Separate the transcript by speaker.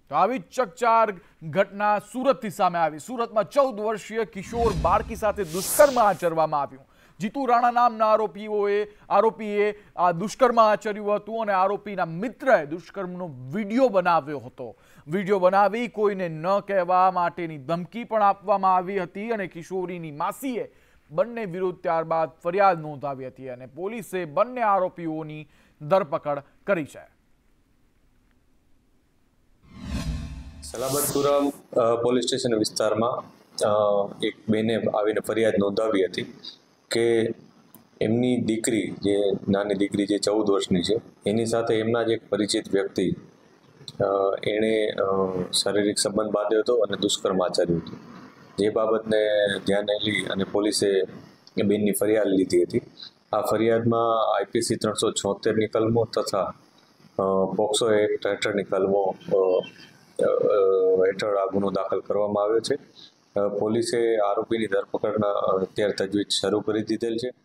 Speaker 1: તો આવી ચકચાર ઘટના સુરતથી સામે આવી। સુરતમાં 14 વર્ષીય કિશોર બાળકી સાથે દુષ્કર્મ આચરવામાં આવ્યું। જીતુ રાણા નામના આરોપીએ આ દુષ્કર્મ આચર્યું હતું અને આરોપીના મિત્રએ દુષ્કર્મનો વિડીયો બનાવ્યો હતો। વિડીયો બનાવી કોઈને ન કહેવા માટેની ધમકી પણ આપવામાં આવી હતી અને કિશોરીની માસીએ બંને વિરુદ્ધ ત્યારબાદ ફરિયાદ નોંધાવી હતી અને પોલીસે બંને આરોપીઓની ધરપકડ કરી છે।
Speaker 2: સલાબતપુરા પોલીસ સ્ટેશન વિસ્તારમાં એક બેને આવીને ફરિયાદ નોંધાવી હતી કે એમની દીકરી જે નાની દીકરી જે 14 વર્ષની છે એની સાથે એમના જ એક પરિચિત વ્યક્તિ એણે શારીરિક સંબંધ બાંધ્યો હતો અને દુષ્કર્મ આચર્યું હતું। જે બાબતને ધ્યાને લઈ અને પોલીસે એ બેનની ફરિયાદ લીધી હતી। આ ફરિયાદમાં IPC 376ની કલમો તથા પોક્સો એક્ટ હેઠળની કલમો હેઠળ આ ગુનો દાખલ કરવામાં આવ્યો છે। પોલીસે આરોપીની ધરપકડના અત્યારે તજવીજ શરૂ કરી દીધેલ છે।